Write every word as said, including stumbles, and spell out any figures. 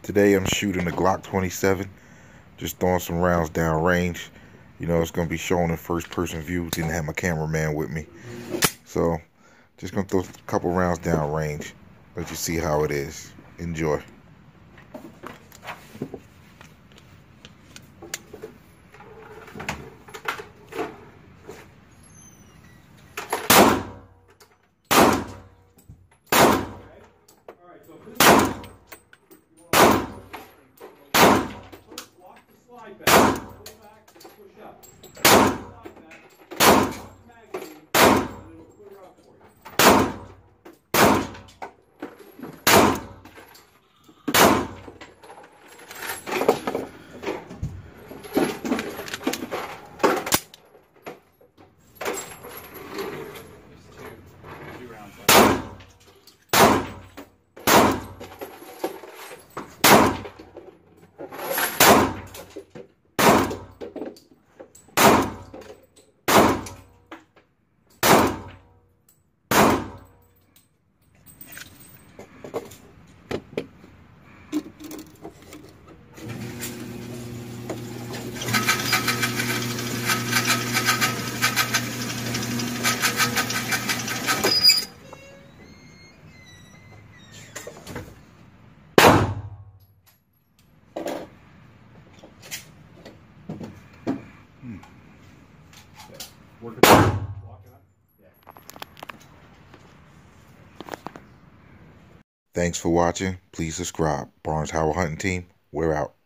Today I'm shooting the Glock twenty-seven, just throwing some rounds down range. You know, it's going to be shown in first person view. Didn't have my cameraman with me. So, just going to throw a couple rounds down range. Let you see how it is. Enjoy. Slide back, pull back, push up. Slide back, magazine, and it'll clear up for you. Two rounds left. Work it up. Walk it up. Yeah. Thanks for watching. Please subscribe. Barnes Howell Hunting Team, we're out.